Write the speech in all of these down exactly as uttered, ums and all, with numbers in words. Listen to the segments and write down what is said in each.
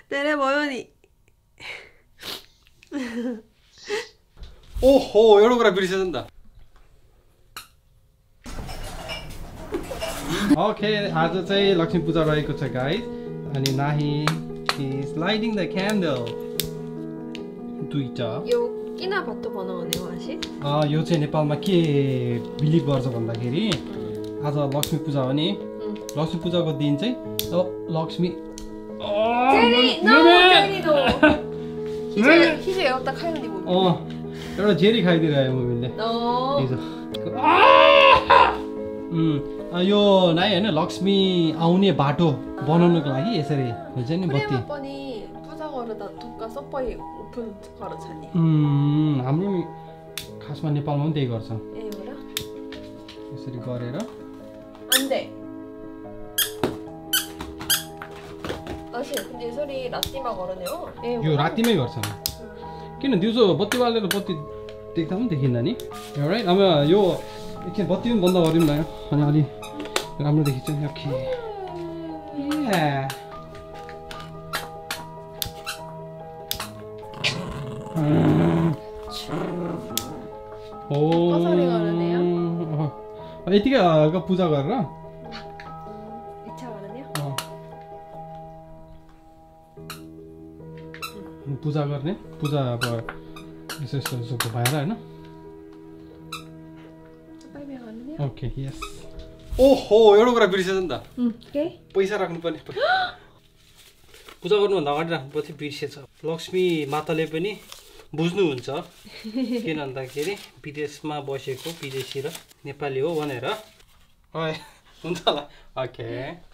तेरे भयो नि ओहो एउटा कुरा बिर्सेछ नि त ओके आज चाहिँ लक्ष्मी पूजा रहेको छ गाइस अनि नाही इज लाइटिङ द क्यान्डल दुईटा यो किन भत्तो बनाउने हो आशी अ यो चाहिँ नेपालमा के बिलिभ गर्छ भन्दाखेरि आज लक्ष्मी पूजा हो नि लक्ष्मी पूजाको दिन चाहिँ लक्ष्मी 제리 no 제리도 희재 희재 여기다 카이는 니 어 एउटा जेरी खाइदिरहेको मम्मीले 어 हिजो यो नाइ हैन लक्ष्मी आउने बाटो बनाउनको लागि यसरी हुन्छ नि बत्ती पनि पूजा गर्दा ढुक्का सबै ओपन गर्छ नि उम् हाम्रो खासमा नेपालमा पनि त्यही गर्छ ए हो र यसरी गरेर 안돼 아시 근데 यसरी रातिमा गर्नेहो यो रातिमै गर्छ किन दिउँसो बत्ती बालेर बत्ती देख्दा पनि देखिन्न नि राइट अब यो एकछिन बत्ती पनि बन्द गरिदिउँ न अनि अलि राम्रो देखिन्छ नि ओके ओ कसरी गर्नेयो यतिकै पूजा गरेर इच्छा गर्नेयो पूजा गर्ने पूजा अब यसो यसो यसो भएर हैन ओके यस ओहो एउटा कुरा बिर्सेछ नि त के पैसा राख्नुपर्ने पूजा गर्नुभन्दा अगाडि राख्नुपर्छ बिर्सेछ लक्ष्मी माताले पनि बुझ्नुहुन्छ किन भन्दाखेरि विदेशमा बसेको विदेशी र नेपाली हो भनेर हुन्छ होला ओके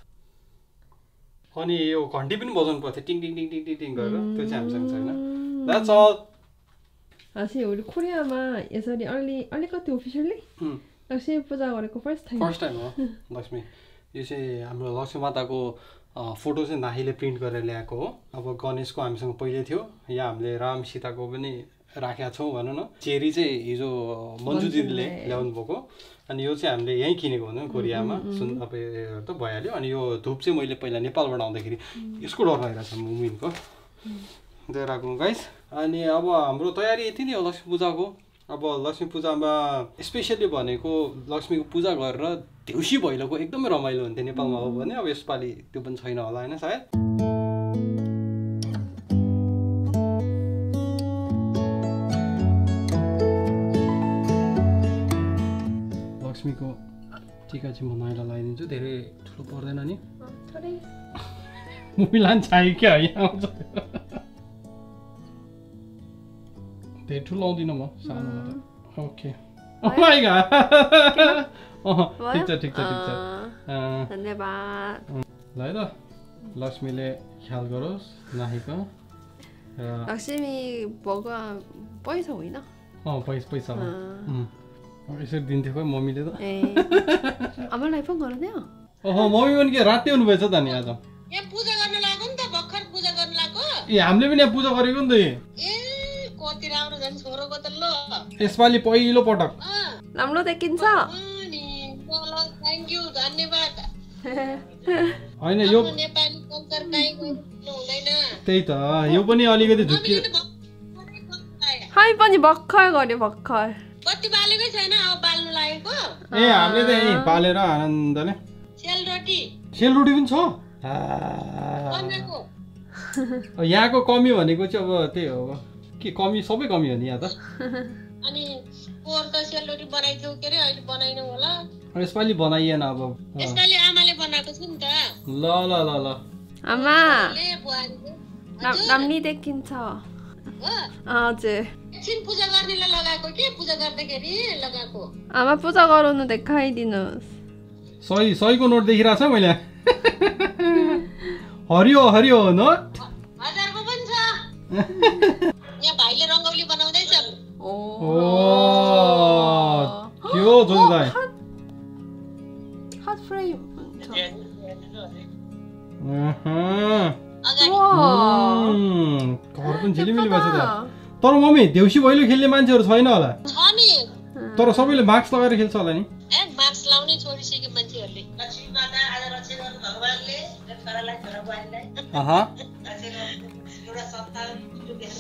अनि यो घन्टी पनि बजाउनु पर्थ्यो टिङ टिङ टिङ टिङ टिङ टिङ गरेर त्यो चाहिँ हामीसँग छैन द्याट्स अल आशी उले कोरियामा यसरी अलि अलिकति अफिसियली लक्ष्मी पूजा गरेको फर्स्ट टाइम फर्स्ट टाइम हो लक्ष्मी यो चाहिँ हाम्रो लक्ष्मी माताको फोटो चाहिँ नाहीले प्रिन्ट गरेर ल्याएको हो अब गणेशको हामीसँग पहिले थियो यहाँ हामीले राम सीताको पनि राखेका छौँ भनौँ न चेरी चाहिँ हिजो मन्जु दिदीले ल्याउनु भएको अनि यो चाहिँ हामीले यहीँ किनेको भनौँ कोरियामा सुन अब त भइहाल्यो अनि यो धुप चाहिँ मैले पहिला नेपालबाट आउँदाखेरि यसको डर लागिरहेको छ मुमिनको देखाएको गाइस अनि अब हाम्रो तयारी यति नै हो लक्ष्मी पूजाको अब लक्ष्मी पूजामा स्पेसली भनेको लक्ष्मीको पूजा गरेर देउसी भैलोको एकदमै रमाइलो हुन्थ्यो नेपालमा हो भने अब यसपालि त्यो पनि छैन होला होइन सायद लक्ष्मीको टिका चाहिँ म नाइला लगाइदिन्छु धेरै ठुलो पर्दैन नि मुमी लान्छ क्या यहाँ आउँछ धेरै ठुलो लाउँदिनँ म सानो ओके माइ गॉड ठिक छ ठिक छ ठिक छ धन्यवाद ल है त लक्ष्मीले ख्याल गरोस् नाहीको लक्ष्मी भगवान पैसा होइन अँ पैसा पैसा हो यसरी दिन्थ्यो खोइ मम्मीले त ए आमालाई फोन गर्न दियो ओहो मम्मी पनि के राति हुनुभएछ त नि आज यहाँ पूजा गर्न लाग्यो नि त भर्खर पूजा गर्न लाग्यो ए हामीले पनि यहाँ पूजा गरेको नि त ए कति राम्रो झन् छोरोको त ल यसपालि पहिलो पटक राम्रो देखिन्छ अनि ल थ्यांक यू धन्यवाद हैन यो नेपाली कल्चर काई हुँदैन त्यही त यो पनि अलिकति झुक्की हामी पनि भर्खर गर्यो भर्खर कति बालेकै छैन अब बाल्नु लागेको ए हामीले त यही बालेर आनन्दले सेलरोटी सेलरोटी पनि छ बनाएको यहाँको कमी भनेको चाहिँ अब त्यही हो के कमी सबै कमी हो नि यहाँ त अनि पोहोर त सेलरोटी बनाइथ्यौ के रे अहिले बनाइनु होला यसपालि बनाइएन अब यसपालि आमाले बनाएको छु नि त ल ल ल ल आमा ले बुहारीले राम्रो देखिन्छ हजुर एकछिन पूजा गर्नेलाई लगाएको के पूजा गर्दाखेरि लगाएको आमा पूजा गराउनु देखाइदिनुहोस् सही सहीको नोट देखिरहेको छ मैले हरियो हरियो नोट हजारको पनि छ यहाँ भाइले रङ्गौली बनाउँदैछ ओ के हो जोन्दाइ हात फ्रेम घर पनि झिलिमिली भएको छ त तर मम्मी देउसी भैलो खेल्ने मान्छेहरू छैन होला तर सबैले मास्क लगाएर खेल्छ होला नि ए मास्क लाउनै छोडिसक्यो मान्छेहरूले लक्ष्मी माता आज रक्षा गर्नु भगवानले छोरालाई छोरा बुहारीलाई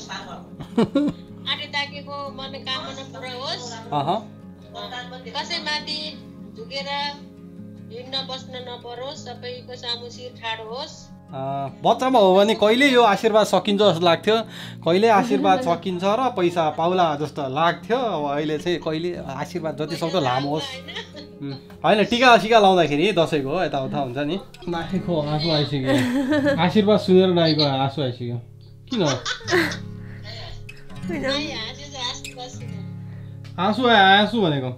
आटे ताकेको मनोकामना पुरा होस्। अह कसैमाथि झुकेर हिँड्न बस्न नपरोस्, सबैको सामु शिर ठाडो होस्। बच्चामा हो भने कहिले यो आशीर्वाद सकिन्छ जस्तो लाग्थ्यो, कहिले आशीर्वाद सकिन्छ र पैसा पाउला जस्तो लाग्थ्यो। अब अहिले चाहिँ कहिले आशीर्वाद जति सक्दो लामो होस्। होइन टिका सिका लाउँदाखेरि दसैँको यताउता हुन्छ नि। नानीको आँसु आइसक्यो, आशीर्वाद सुनेर नानीको आँसु आइसक्यो। किन आँसु आयो? आँसु भनेको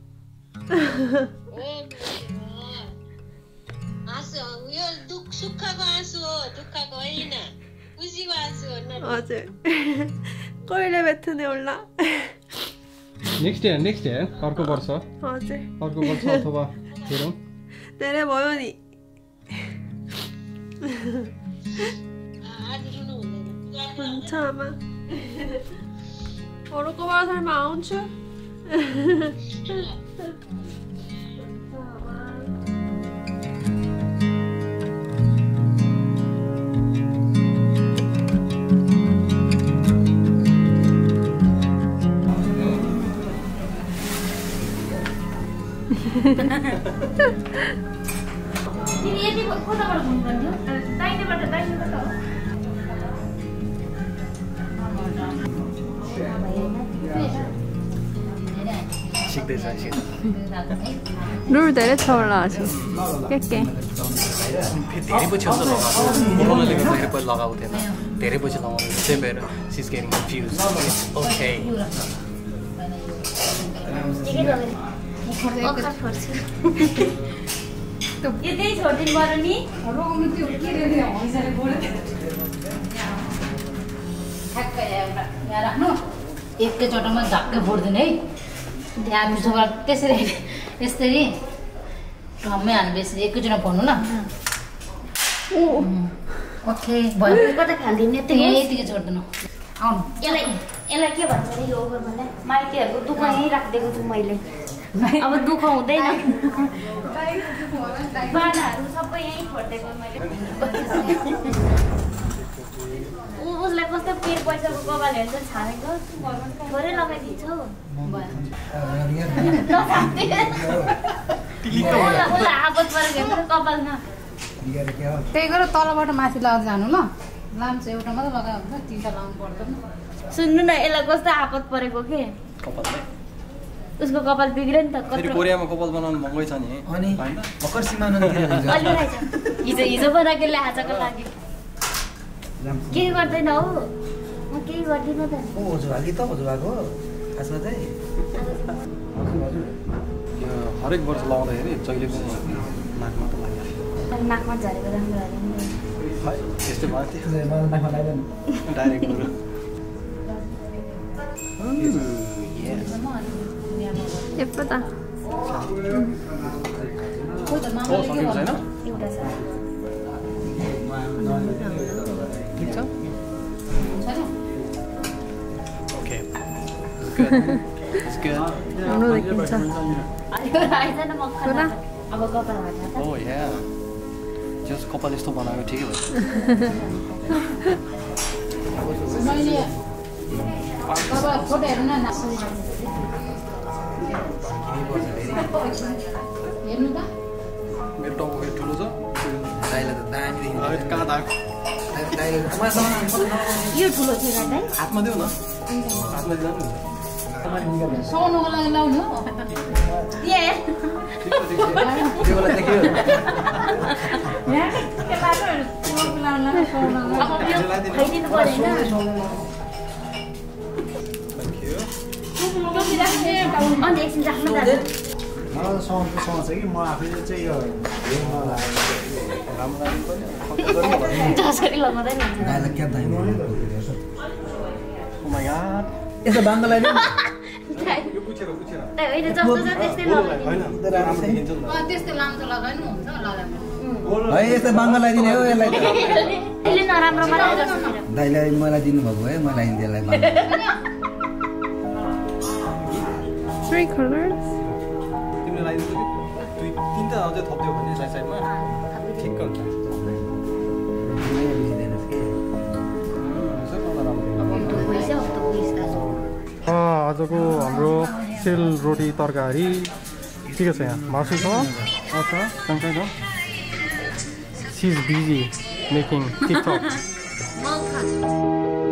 सुखको आँसु हो, दुःखको होइन, खुसीको आँसु हो। हजुर कहिले बेच्ने होला? नेक्स्ट इयर नेक्स्ट इयर अर्को वर्ष। हजुर अर्को वर्ष अथवा हेरौँ। धेरै भयो नि। हुन्छ आमा, अरूको बर्षमा आउँछु। तिमी यति कताबाट घुम्नु दाहिनेबाट दाहिनेबाट हो। सिक्दैछ लुर धेरै छ होला के के धेरै पछि आउँछ लगाएको कोरोनाले गर्दा धेरै पछि लगाएको थिएन, धेरै पछि लगाउनु त्यही भएर सिज गेटिङ कन्फ्युज। ओके यतै छोडिदिनु पर्यो नि। राख्नु एकैचोटमा झक्कै फोडिदिनु है। त्यहाँ मिठोबाट त्यसरी यसरी ठम्मै हाल्नु बेसी एकैचोटमा फोड्नु ल। ओके भयो। कता खालिदिने यतिकै छोडिदिनु। आउनु यसलाई यसलाई के भन्छ अरे यो ओभर भन्दा माइतीहरूको दुःख यहीँ राखिदिएको छु मैले। अब दुःख हुँदैन, बानाहरू सबै यहीँ छोडिदिएको मैले। उसलाई कस्तो पेट पैसाको कपाल हेर्छ छानेको थोरै लगाइदिन्छौ। उसलाई आपत परेको हेर्छ कपालमा। त्यही गरेर तलबाट माथि लगाएर जानु ल। लाम्चो एउटा मात्रै लगायो भने तिनवटा लाउनु पर्दैन। सुन्नु न, यसलाई कस्तो आपत परेको के उसको कपाल बिग्रियो नि त। कोरियामा कपाल बनाउनु महँगै छ नि। अनि भर्खर सीमा हिजो हिजो बनाएको ल्याएको लागि केही गर्दैन हौ, म केही गर्दिनँ त। ओ हजुरबाकी त हजुरबाको खासमा चाहिँ हरेक वर्ष लगाउँदाखेरि जहिले पनि नाकमा त लाग्यो। नाकमा झरेको राम्रो है त्यस्तै भयो त्यो नाकमा लाग्दैन डाइरेक्ट ए पता हो सकेको छैन। एउटा छ ठिक छ। ओके राम्रो देखिन्छ। आइज न मक्खन अब कपाल हाल्न त। ओ या जस कपाल यस्तो बनायो ठिकै भयो। मैले कपाल फोटो हेर्नु न हेर्नु त। मेरो टाउको फेरि ठुलो छ। दाइले त दामी देखिन्छ। कहाँ दाग दाइले यो ठुलो छ दाइ। हातमा देऊ न, हातमा दिँदा पनि हुन्छ। सुहाउनुको लागि लाउनु हो। ए त्यो बेला देखियो के बाटो सुहाउनुको लागि सुहाउनुको अब यो खाइदिनु पर्दैन। अनि एकछिन राख्नु दाजु। मलाई त साउन्डको समस्या छ कि म आफैले चाहिँ यो राम्रो लाग्यो। जसरी लगाउँदैन दाइलाई क्या दाइ ओ माय गॉड यसो बाङ्गो लगाइदिनु यो पुछेर पुछेर होइन जस्तो छ त्यस्तै लगाउने। हैन राम्रो देखिन्छ नि त। त्यस्तो लाम्चो लगाउनु हुन्छ लगाउनु है यस्तो बाङ्गो लगाइदिने हो यसलाई यसले नराम्रो मलाई जस्तो दाइलाई मलाई दिनुभएको है मलाई त्यसलाई Three colors. तिमीले लगाइदिनु दुई तीनटा अझै थप्दियो भने साइड साइडमा ठिक्क हुन्छ। यो आजको हाम्रो सेल रोटी तरकारी ठिकै छ यहाँ मासु छ अचार सँगै छ she is busy making TikTok